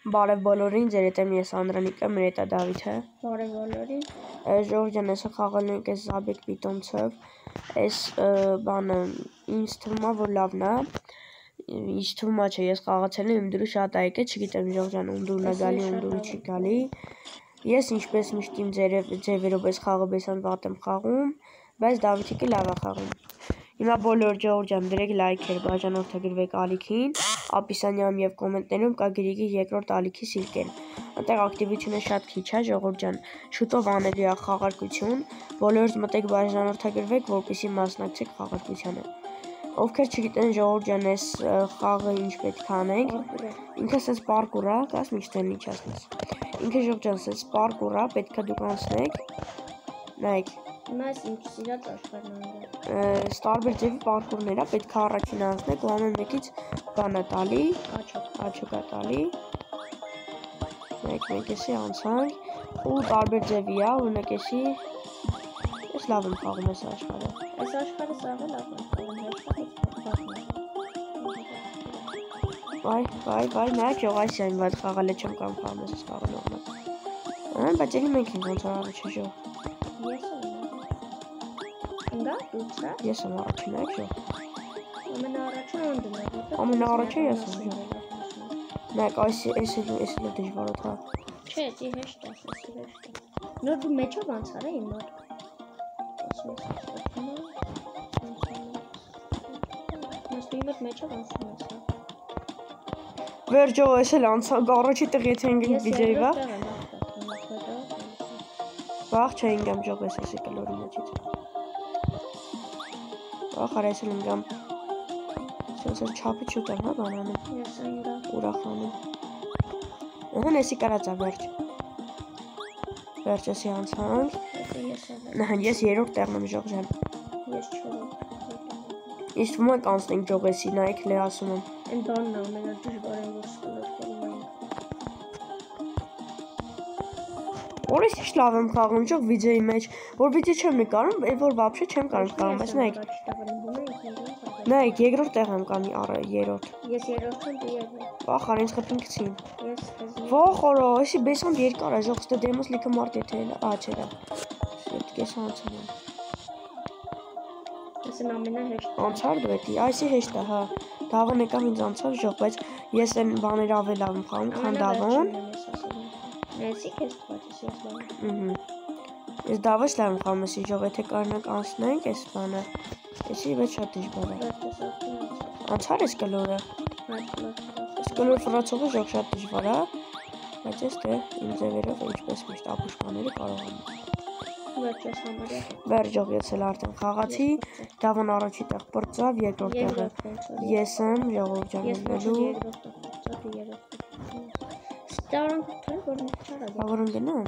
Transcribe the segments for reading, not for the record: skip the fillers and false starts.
Բարև բոլորին, ձեր հետ եմ ես Անդրանիկը, մեր հետ է Դավիթը։ Բարև բոլորին։ Ժողովրդյան էսը խաղալու ենք այս Զաբեկ պիտոնցով։ Այս բանը ինձ թվում է, որ լավն է։ Ինձ թվում է, չէ, ես խաղացել եմ, իմ դուրը շատ է եկել, չգիտեմ ժողովրդյան ում դուրն է գալի, ում դուրը չի գալի։ Ես ինչպես միշտ իմ ձևերով այս խաղը բեսան վատ եմ խաղում, բայց Դավիթիկը լավ է խաղում։ Հիմա բոլոր ժողովրդյան դրեք լայքեր, բաժանորդագրվեք ալիքին, ապիսանյամ եւ կոմենտներում կա գրիգի երկրորդ ալիքի սիրկել։ Այնտեղ ակտիվությունը շատ քիչ է, ժողովրդյան, շուտով անելու է խաղարկություն, բոլորս մտեք բաժանորդագրվեք, որպեսզի մասնակցեք խաղարկությանը։ Ովքեր չգիտեն ժողովրդյան այս խաղը ինչ պետք է անենք, ինքը սենց պարկուր է, կաս միշտեն ինչ ասես։ Ինքը ժողովրդյան սենց պարկուր է, պետք է դուք անցնեք։ Նայեք։ Հիմա ես ինչ սիրած աշխարհն է։ Տարբեր ձևի պարկուրներ է, պետք է առաջին անցնեք ու ամեն մեկից բան է տալի, աչոք է տալի։ Մեկ էսի անցանք ու տարբեր ձևի է, օրինակ էսի ես լավ եմ խաղում այս աշխարհը։ Այս աշխարհը սաղը լավ եմ խաղում, նայեք ժողայսի այն վատ խաղալ է չեմ կամ խաղում ես խաղը նորմալ։ Բայց էլի մենք ենք ոնց առաջի ժող։ Ես եմ առաջին եք ժող։ Ամենաառաջը ես եմ ժող։ Նայեք այս էլ դժվար է։ Չէ, դի հեշտ է, հեշտ է։ Նոր դու մեջով անցար է իմ մոտ։ Մեջով անցնում ես։ Վերջո ես էլ անցանք առաջի տեղ եթե ենք վիդեոյի վաղ։ Վաղ չենք գամ ժող ես էսի կլորի մեջից։ Վաղ արես էլ ընգամ սենսոր չապի չուտ եմ, հա բանանում։ Ես ընգամ։ Ուրախանում։ Հն էսի կարած է վերջ։ Վերջ էսի անցանք։ Նահան ես երորդ տեղն եմ ժող ժան։ Ես չորդ։ Իսկ թվում է կանցնենք ժող էսի, նայեք լե ասում եմ։ Են բանն ամենա դժվարը որ սկլորքերում են։ Որես ինչ լավ եմ խաղում ժող վիդեոյի մեջ, որ վիդեո չեմ նկարում, որ վաբշե չեմ կարող խաղում, բայց նայեք։ Նայեք, երկրորդ տեղ եմ կանի երրորդ։ Ես երրորդն դու երրորդ։ Վախ արի ինձ խփին գցին։ Ես քեզ։ Վախ արա, էսի բեսան երկար է ժող, ստե դեմոս լիքը մարդ եթե էլ, չէ։ Պետք է անցնեմ։ Ես ամենահեշտ։ Անցար դու էդի, այսի հեշտ է, հա։ Դավոն եկավ ինձ անցավ ժող, բայց ես այն բաները ավել եմ խաղում, քան Դավոն։ Ես քեզ պատճառ ես լավ։ Ես Դավոս լավ եմ խաղում, էսի ժող, եթե կարողանանք անցնենք այս բանը, էսի բայց շատ դժվար է։ Անցար ես կլորը։ Այս կլոր ֆրացողը ժող շատ դժվար է, բայց ես դե իմ ձևերով ինչպես միշտ ապուշկաները կարող եմ։ Վերջով ես էլ արդեն խաղացի, Դավոն առաջի տեղ պրծավ, երկրորդ տեղը ես եմ, ժողովրդյան ելնելու։ Դավոն գնամ։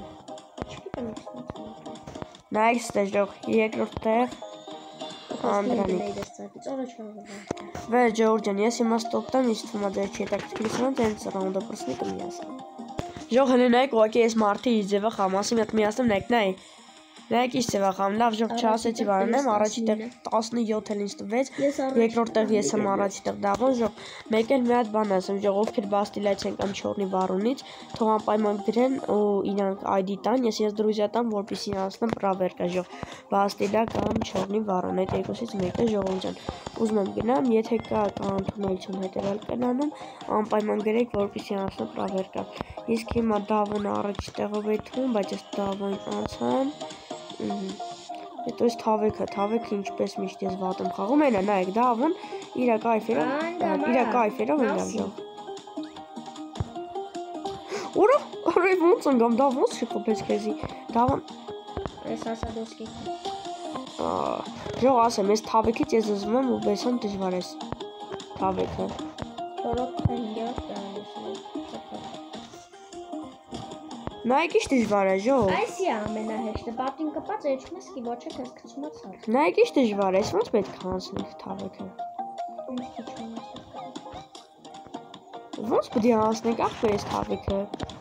Նայք ստե ժող, երկրորդ տեղ Անդրանիկ։ Վերջ ժողովրդյան, ես հիմա ստոպտեմ, ինձ թվում է ձեր չի հետաքրքրություն, տենց ռաունդը պրսնի կմիասեմ։ Ժող հենց նայք ուղղակի այս մարդի ձևը խաղում, ասեմ հետ միասեմ նայք նայ։ Նայեք ինչ ձևա խաղում, լավ ժող չասեցի վարանեմ, առաջի տեղ 17 էլ ինձ տվեց, երկրորդ տեղ ես եմ առաջի տեղ Դավոն ժող, մեկ էլ մի հատ բան ասեմ, ժող ովքեր բաստիլիա չեն կամ չորնի վարունից, թող անպայման գրեն ու իրանք ID տան, ես դրուզիա տամ, որպեսզի անցնեմ պրավերկա ժող, բաստիլիա կամ չորնի վարուն, այդ երկուսից մեկը ժողովրդյան։ Ուզում եմ գնամ, եթե կա ընդունելություն հետևյալ կանոնում, անպայման գրեք, որպեսզի անցնեմ պրավերկա։ Իսկ հիմա Դավոնը առաջի տեղով է թվում, բայց ես Դավոն անցամ։ Հետո այս թավեքը ինչպես միշտ ես վատ եմ խաղում, այնա նայեք Դավոն իրա կայֆերով եմ ժող։ Ուրա, արև ոնց ընգամ Դավոն չխփեց քեզի։ Դավոն Ես ասադոսկի։ Ժող ասեմ, ես թավեքից ես զզում եմ ու բեսան դժվար ես թավեքը։ Նայեք ինչ դժվար է ժող։ Այսի ամենահեշտը, պատին կպած էջում ես կի ոչ է քեզ գցում ացար։ Նայեք ինչ դժվար է, ոնց պետք է անցնենք թավեքը։ Ոնց պետք է անցնենք ախպեր ես թավեքը։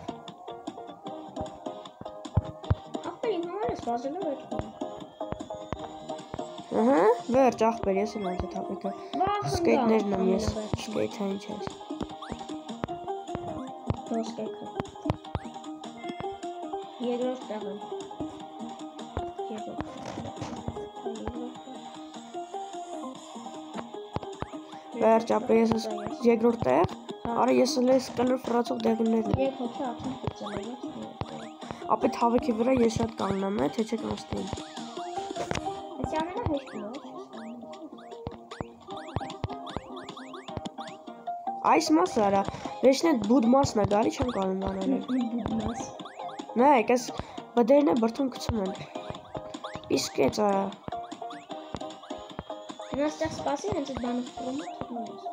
Ախպեր իմ համար ես վազելով էջում։ Ահա, վերջ ախպեր ես եմ անցել թավեքը։ Սկեյթներն եմ ես, սկեյթը ինչ ես։ ոսկեքը։ Երկրորդ տեղը։ Վերջապես ես երկրորդ տեղ։ Արա ես էլ ես կլոր ֆրացող դեղիններն եմ։ Երեք հոգի արդեն գծել եմ։ Ապետ հավեքի վրա ես շատ կանգնեմ է, թե չեք նստին։ Այս ամենահեշտն է։ Այս մասը արա, վերջն այդ բուդ մասն է, գարի չեմ կարում անել։ Բուդ մաս։ Նայեք, այս բդերն է բրդում գցում են։ Իսկ էց արա։ Հնաստեղ սպասի, հենց այդ բանը խրում է թվում ես։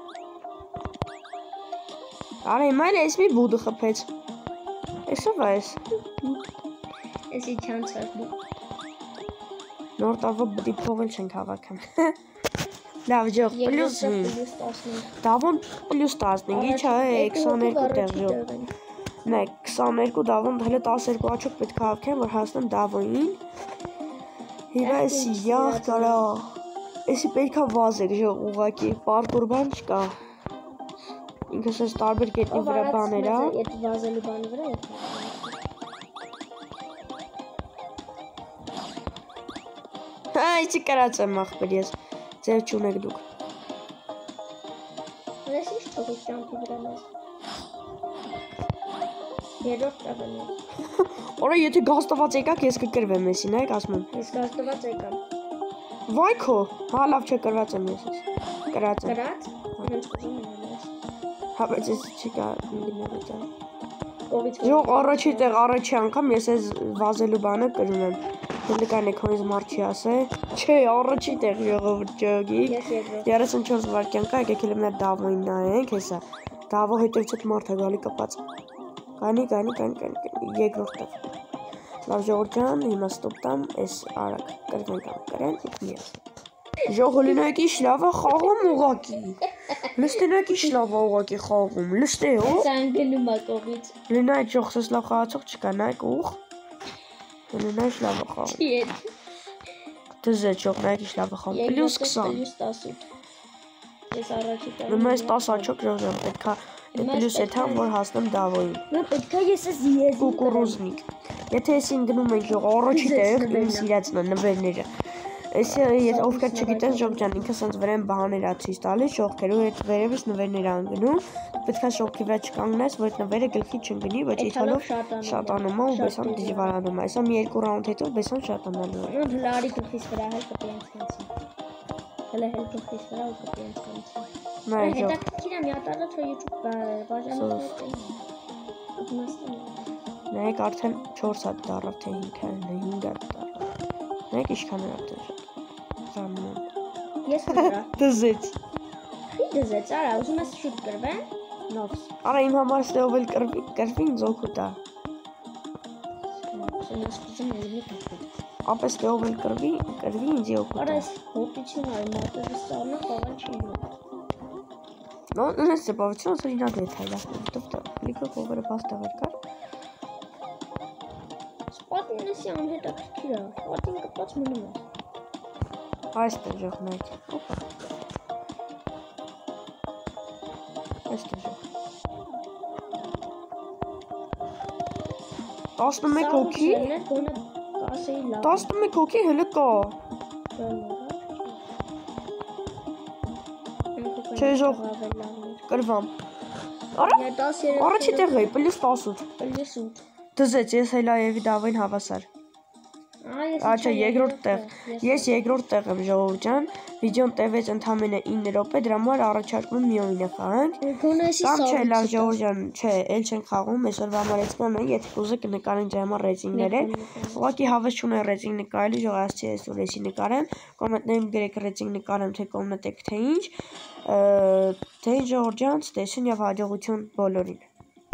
Արա հիմա էլ ես մի բուդը խփեց։ Էսով է ես։ Էսի չանցար բուդ։ Նոր տավը բդի փողել չենք հավաքեմ։ Լավ ջող, պլյուս 5։ Դավոն պլյուս 15, իչ է 22 տեղ ջող։ Նայ, 22 դավոն, հələ 12 աչոք պետք է հավաքեմ, որ հասնեմ դավոին։ Հիմա էսի յախ կարա։ Էսի պետք է վազեք ջող, ուղակի, պարկուր բան չկա։ Ինքս ես տարբեր կետնի վրա բաներ է։ Այդ վազելու բանի վրա է։ Հայ, չի կարացեմ ախպեր ես, ձև չունեք դուք։ Ես ինչ թողից ճամպի վրա մեզ։ Երորդ տավն է։ Որա եթե գաստված եկակ, ես կկրվեմ եսի, նայք ասում եմ։ Ես գաստված եկամ։ Վայ քո, հա լավ չէ կրված եմ ես ես։ Կրած եմ։ Կրած։ Հենց ուզում եմ ես։ Հա բայց ես չկա լինել դա։ Կողից։ Ջող առաջի տեղ առաջի անգամ ես այս վազելու բանը կրում եմ։ Դեկան էքոնից մարդ չի ասե։ Չէ, առաջի տեղ ժողովուրդ ջոգի։ 34 վայրկյան կա, եկեք էլ մեր դավոին նայենք, հեսա։ Դավո հետևից այդ մարդը գալի կպած։ Կանի, երկրորդ տեղ։ Լավ ժողովուրդ ջան, հիմա ստոպ տամ, այս արագ կրվենք ամ կրեն, ես։ Ժողը լինայք իշ լավ է խաղում ուղակի։ Լստենայք իշ լավ է ուղակի խաղում, լստե հո։ Սան գնում է կողից։ Լինայք ժող սես լավ խաղացող չկա, նայք ուղ։ Լինայք լավ է խաղում։ Չի էդ։ Դզե ժող նայք իշ լավ է խաղում, պլյուս 20։ Պլյուս 18։ Ես առաջի տեղ։ Հիմա ես 10 աչոք ժող պետք է պլյուս եթամ, որ հասնեմ դավոյին։ Նա պետք է ես ես եզի կուկուրուզնիկ։ Եթե եսին գնում ենք ժող առաջի տեղ, իմ սիրածն է նվերները։ Ես ովքեր չգիտեն ժող ջան, ինքը սենց վրեն բաներ ա ցույց տալիս ժողքերու հետ վերևից նվերներ ան գնում։ Պետք է ժողքի վրա չկանգնես, որ այդ նվերը գլխի չընկնի, ոչ իթալով շատանում է ու բեսան դժվարանում է։ Այսա մի երկու ռաունդ հետո բեսան շատանալու է։ Նույն հլարի գլխից վրա հել կպիենց հենց։ Հələ հել գլխից վրա ու կպիենց հենց։ Նայ ժող։ Հետաքրքիր է մի հատառը թե YouTube բաժանում է։ Նայեք արդեն 4 հատ դարավ թե 5 հատ դարավ։ Նայեք ինչքան է արդեն։ Զանում։ Ես նրա։ Դզեց։ Խի դզեց, արա, ուզում ես շուտ կրվեն։ Նոքս։ Արա իմ համար ստեով էլ կրվի ինձ օգուտ է։ Ապես ստեով էլ կրվի ինձ օգուտ է։ Արա ես հոտիչին այ մոտը ստանա խաղան չի նո։ No, non è բավություն ասա ինա դեթ հայլա։ Դուք լիքը կողերը բաստավեր կար։ Սպատին էսի անհետաքրքիր է։ Սպատին կպած մնում է։ Այստեղ ժող նայք։ Օպա։ Այստեղ ժող։ 11 հոգի։ 11 հոգի հələ կա։ Չէ ժող կրվամ։ Արա։ Առաջի տեղ էի, պլյուս 18։ Պլյուս 8։ Դզեց ես հելայևի դավային հավասար։ Աչա երկրորդ տեղ։ Ես երկրորդ տեղ եմ ժողովուրդ ջան։ Վիդեոն տևեց ընդամենը 9 րոպե, դրա համար առաջարկում եմ մի օրինը խաղանք։ Կամ չէ, լավ ժողովուրդ ջան, չէ, էլ չենք խաղում, այսօրվա համար էցնան է, եթե կուզեք կնկարենք դրա համար ռեյտինգները։ Ուղղակի հավես չունեմ ռեյտինգ նկարելու, ժող ասացի այսօր էսի նկարեմ, կոմենտներում գրեք ռեյտինգ նկարեմ, թե կոմենտեք թե ինչ ժողովուրդ ջան, տեսին եւ հաջողություն բոլորին։